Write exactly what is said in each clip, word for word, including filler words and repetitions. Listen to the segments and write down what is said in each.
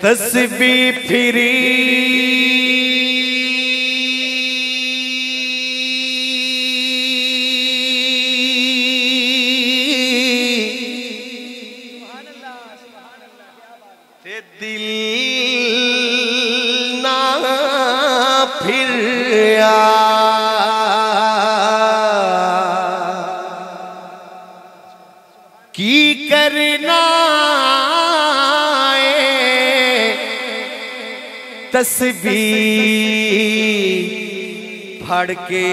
तस्बीह free ते दिल ना फिरिया की करना तस्बीह फड़ के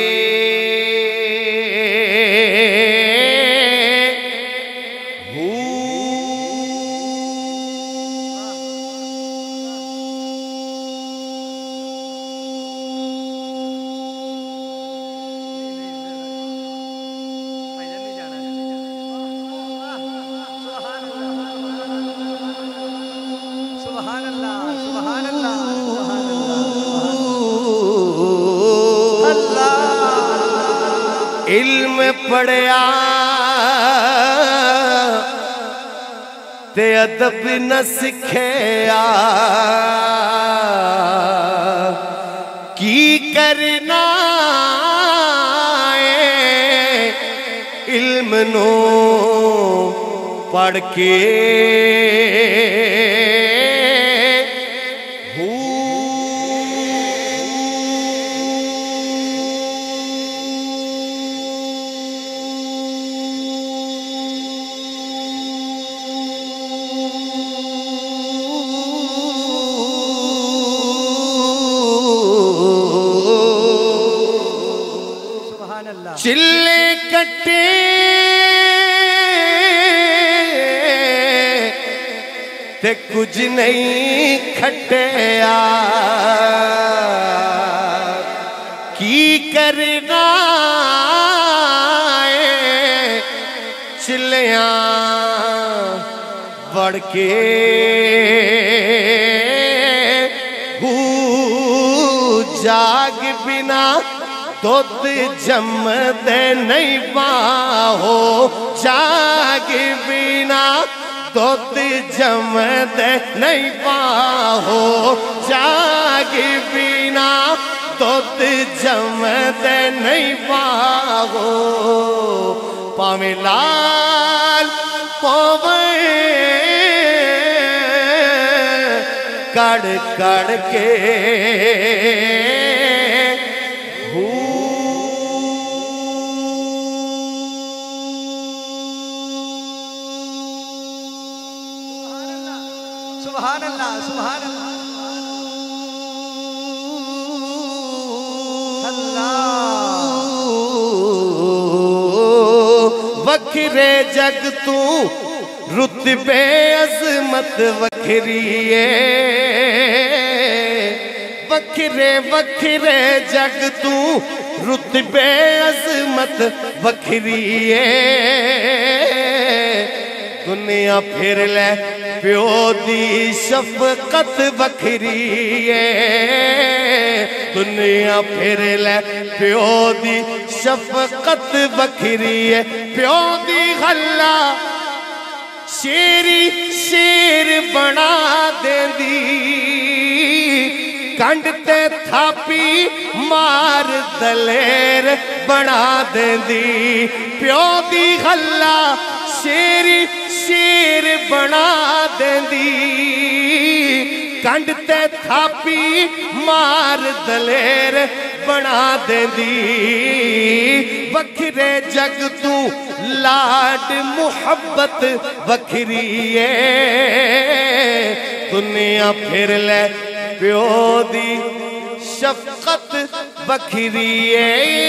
इल्म पढ़िया ते अदब न सिखिया की करना इल्म नो पढ़ के चिल्ले कट्टे ते कुछ नहीं खटिया की करना चिल्लियां बढ़ के हू जाग बिना दुध जमदे नहीं बाहो जाग बिना दुध जमदे नहीं बाहो जाग बिना दुध जमदे नहीं बाहो पावे लाल पावे कड़ कड़ के सुभान अल्लाह सुभान अल्लाह वखरे जग तू रुतबे अजमत वखरी वखरे वखरे जग तू रुतबे अजमत वखरी दुनिया फिर ले प्यो दी शफकत वखरी दुनिया फिर ले प्यो दी शफकत वखरी प्यो दी गल्ला शेरी शेर बना देंदी कंड ते थापी मार दलेर बना देंदी प्यो दी गल्ला शेरी शेर बना देंदी कंड ते थापी मार दलेर बना देंदी वखरे जग तू लाड मुहब्बत वखरी दुनिया फिर ले प्यो दी शफकत वखरी